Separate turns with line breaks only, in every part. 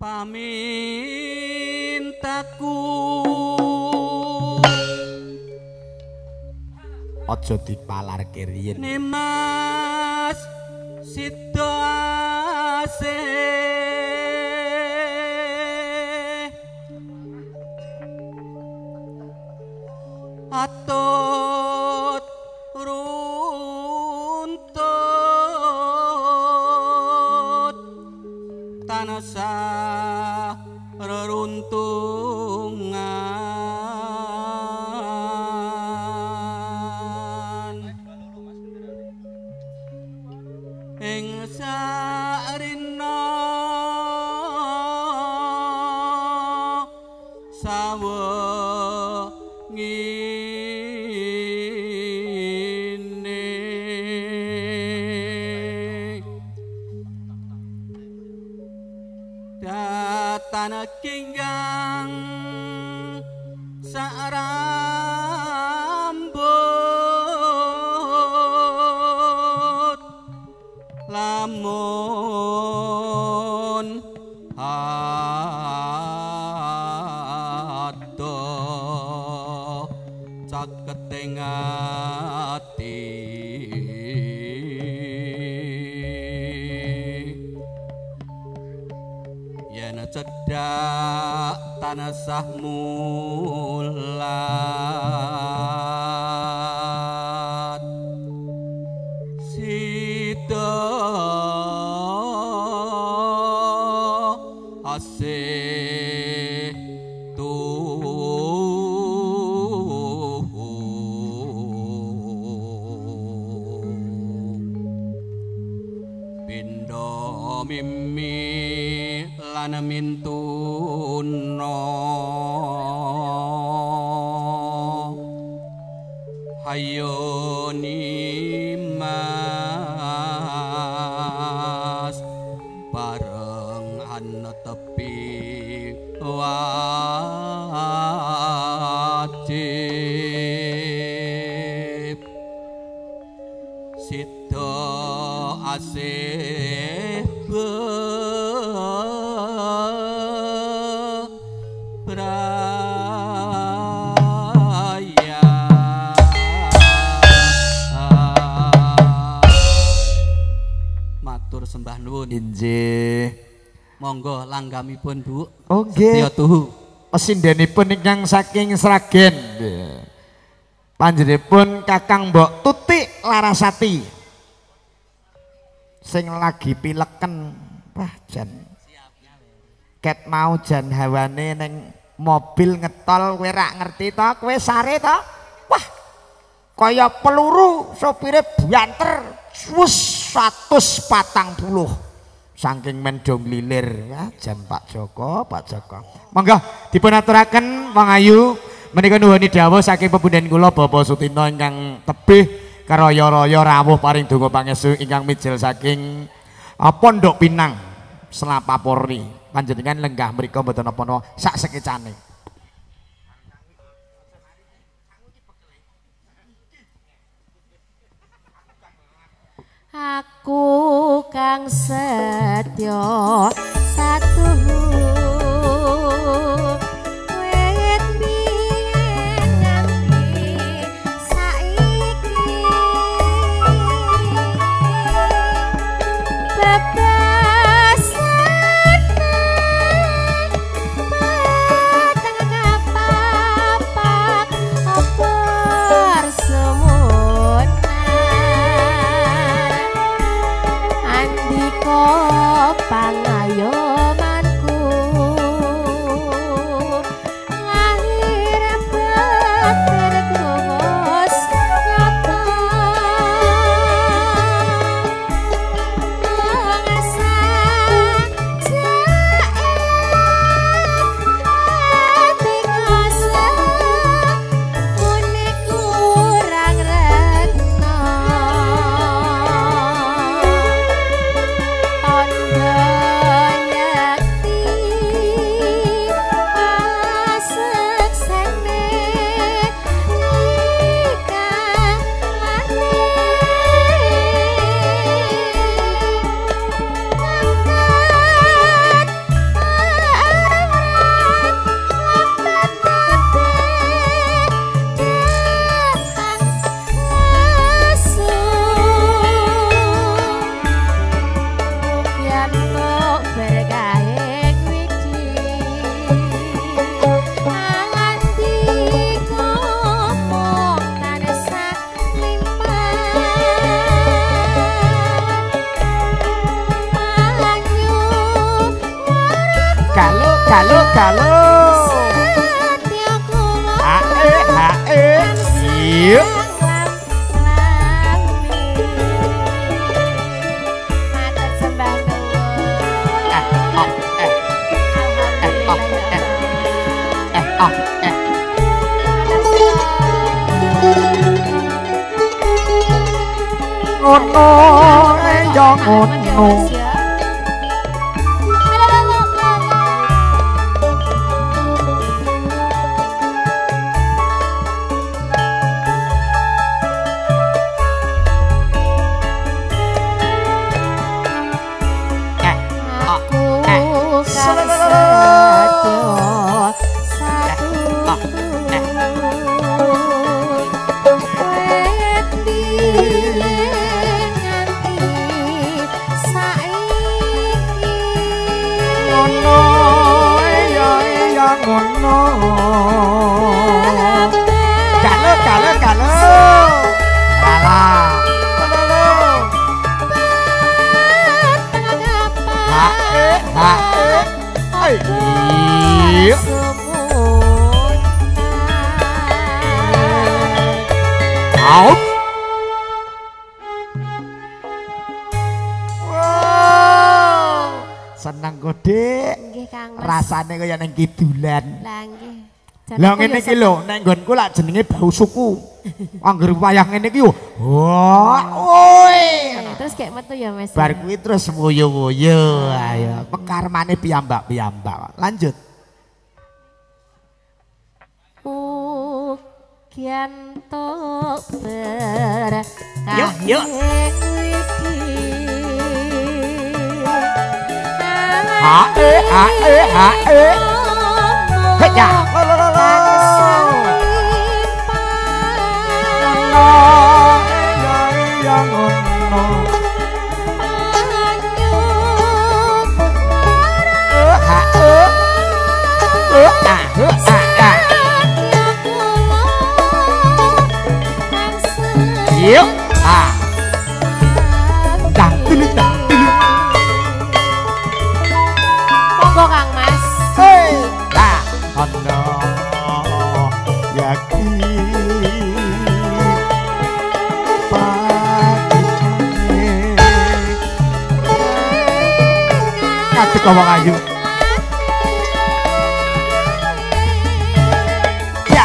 pamintaku
aja dipalarke riyen
Nimas Sito asih atut runtut tansah reruntungan ing sarina datan kinggang sarambut lamun adoh caketing ati yen cedhak tansah mulat sida asih pindha mimi lan mintuna hayo Nimas bareng ana tepi wajib Sito asih bebraya matur sembah nuwun
inggih
monggo langgamipun Bu
oh nggih
Setya tuhu
pesindenipun ingkang saking Sragen panjenenganipun Kakang Mbok Tutik Larasati sing lagi pileken wah jan ket mau jan hawane ning mobil ngetol kowe rak ngerti to kowe sare to wah kaya peluru sopire banter wis 140 saking mendom lilir ya jan Pak Joko monggo dipun aturaken Wong Ayu menika nuwuni dawuh saking pepunden kula Bapak Sutina ingkang tebih karaya-raya rawuh paring donga pangestu ingkang mijil saking Pondok Pinang Selapapori panjenengan lenggah mriku mboten napa-napa sak sekecane
aku kang setya satuhu wit biyen nganti saiki bebasan tengah apa-apa persemunan andika pangayoman
Galo.
Setya kula
Hae. Yuk.
Matur sembah nuwun.
Ngono ya ngono. Seneng gede.
Nggih Kang Mas.
Rasane kaya ning kidulan.
Lah nggih.
Lah ngene iki lho, nek nggonku lak jenenge bau suku. Angger wayah ngene iki yo.
Terus kayak metu ya Mas.
Bar kuwi terus woyo-woyo. Ayo, pekarmane piyambak-piyambak. Lanjut.
Ugian tok berkah.
Yuk. Hae. Heja. Yuk.
Monggo Kang Mas.
Ana yakin patine ngadeg wong ayu. Ya.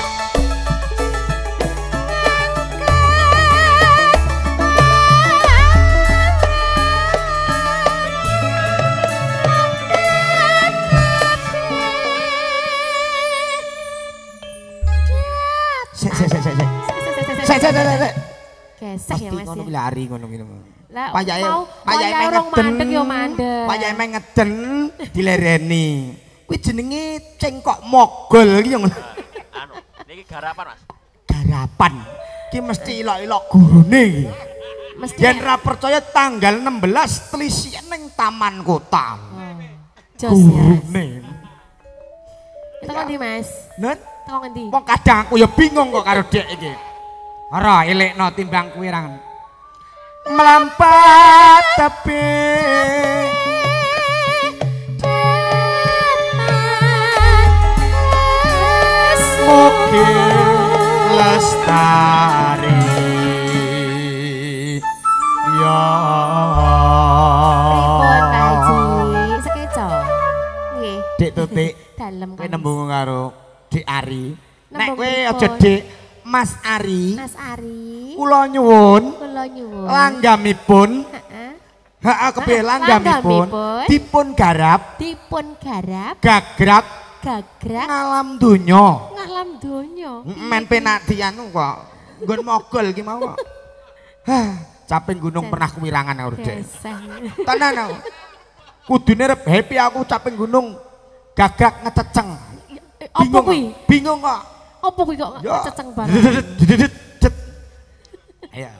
Sek.
Gesek ya Mas.
Ngono
Ya.
lari ngono iki.
Lah
Payahe
orang mandeg ya mandeg.
Payahe ngeden dilereni. Kuwi jenenge cengkok mogol iki ngono.
Anu, niki garapan Mas.
Garapan. Ki mesti ilok-ilok gurune iki.
Mesti
Yen ra percaya tanggal 16 telisian ning Taman Kota.
jos ya.
Gurune.
Itu kan di Mas.
Nen,
Teko ngendi?
wong kadang aku ya bingung kok karo dek iki. Ora elekno timbang kuwi ra. Melampat tepi mugi lestari ya
Pripun Pak Haji? Sekeco. Nggih.
Dik Tutik
Dalem
kowe
kan.
nembung karo Dik Ari. Nek
Nembung
kowe
pripun?
aja Dik Mas Ari,
Mas Ari.
kula nyuwun
Kula nyuwun.
langgamipun
Heeh.
kepiye langgamipun
Langgamipun.
dipun garap
Dipun garap
gagrap
gagrak
ngalam donya.
ngalam donya.
Men penak dianu kok. Nggon mogol iki mau kok. Hah, caping gunung pernah kuwirangan aku Dek.
Geseh.
Tenan aku. Kudune rep happy aku caping gunung gagak ngececeng.
Apa kuwi?
Bingung kok.
Apa kuwi kok ceceng banget?
Ayo.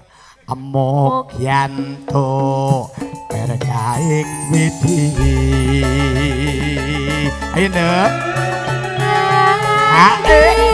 Amogyanto berkaing widi. Ayo Nek. Hae.